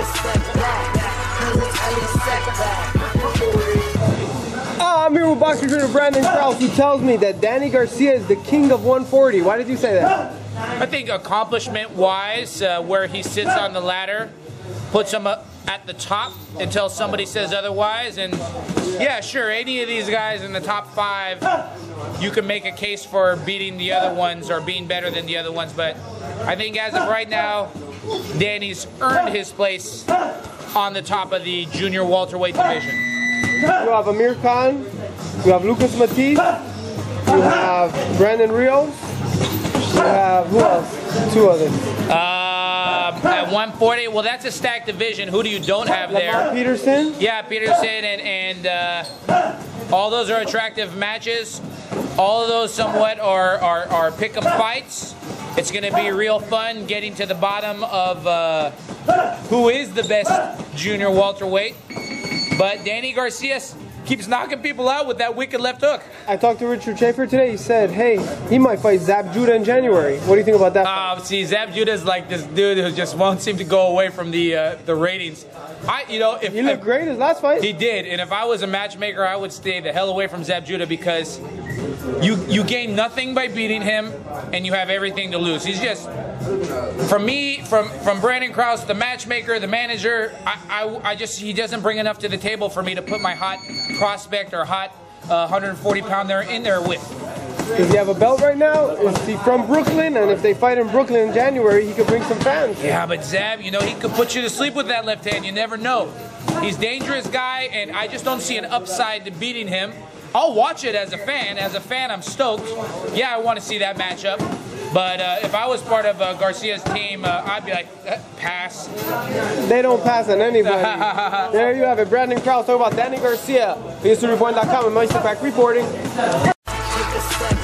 I'm here with boxing trainer Brandon Krause, who tells me that Danny Garcia is the king of 140. Why did you say that? I think accomplishment-wise, where he sits on the ladder, puts him up at the top until somebody says otherwise. And yeah, sure, any of these guys in the top 5, you can make a case for beating the other ones or being better than the other ones. But I think as of right now, Danny's earned his place on the top of the junior welterweight division. You have Amir Khan, you have Lucas Matisse, you have Brandon Rios, you have, who else? 2 others. At 140, well, that's a stacked division. Who do you don't have there? Lamar Peterson? Yeah, Peterson, and all those are attractive matches. All of those somewhat are pick 'em fights. It's going to be real fun getting to the bottom of who is the best junior welterweight. But Danny Garcia keeps knocking people out with that wicked left hook. I talked to Richard Schaefer today. He said, hey, he might fight Zab Judah in January. What do you think about that? See, Zab Judah is like this dude who just won't seem to go away from the ratings. He looked great his last fight. He did, and if I was a matchmaker, I would stay the hell away from Zab Judah because you gain nothing by beating him, and you have everything to lose. He's just, from me, from Brandon Krause, the matchmaker, the manager, he doesn't bring enough to the table for me to put my hot prospect or hot 140-pounder in there with. Does he have a belt right now? Is he from Brooklyn? And if they fight in Brooklyn in January, he could bring some fans. Yeah, but Zab, he could put you to sleep with that left hand. You never know. He's a dangerous guy, and I just don't see an upside to beating him. I'll watch it as a fan. As a fan, I'm stoked. Yeah, I want to see that matchup. But if I was part of Garcia's team, I'd be like, pass. They don't pass on anybody. There you have it. Brandon Krause talking about Danny Garcia. ESNEWS.com and Meisterpack reporting.